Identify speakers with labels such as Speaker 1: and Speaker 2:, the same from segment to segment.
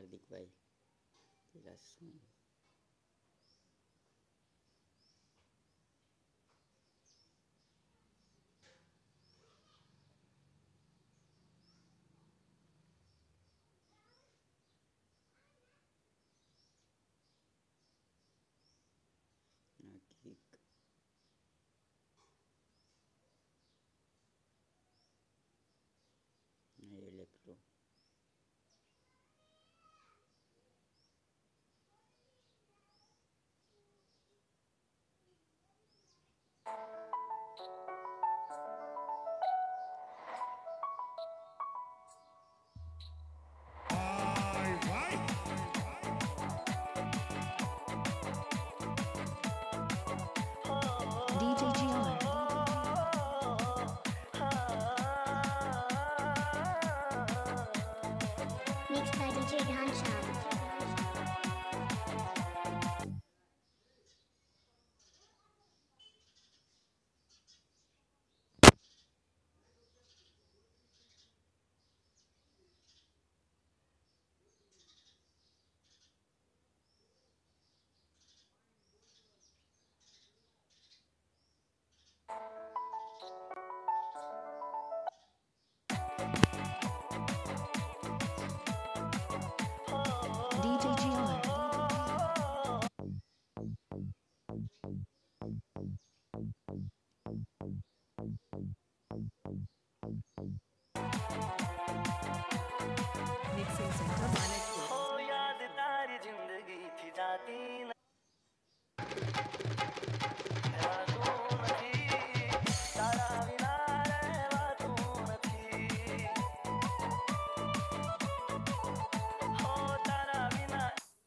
Speaker 1: हार्दिक भाई तेरा सॉन्ग हकीक electro
Speaker 2: DJ GR.
Speaker 3: Mixed by DJ Ghanshyam.
Speaker 2: DJ GR. Mixing Center Management.
Speaker 4: हो याद तारी जिंदगी थी जाती न रहवातूं नथी तारा विना रहवातूं नथी हो तारा विना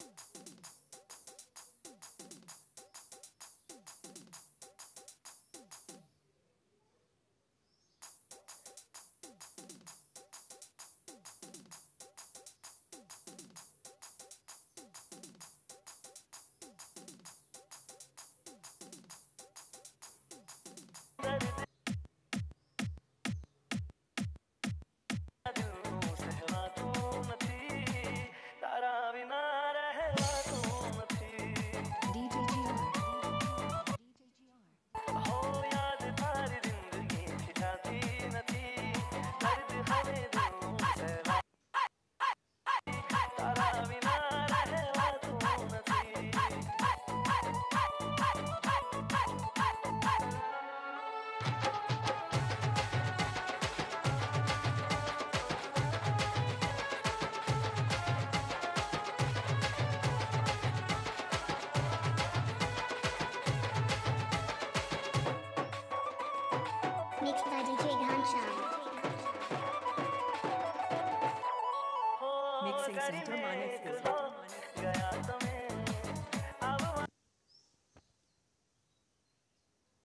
Speaker 4: दिल नूं सहवातूं नथी तारा विना रहवातूं नथी
Speaker 2: DJ GR.
Speaker 4: हो याद तारी जिंदगी थी जाती नथी दर्द हवे दिल नूं सहवा तारा विना रहवातूं नथी
Speaker 3: Mixed by DJ Ghanshyam.
Speaker 4: हो
Speaker 2: Mixing
Speaker 4: गरी
Speaker 2: Center
Speaker 4: में
Speaker 2: Management.
Speaker 4: एक लोग गया तो मैं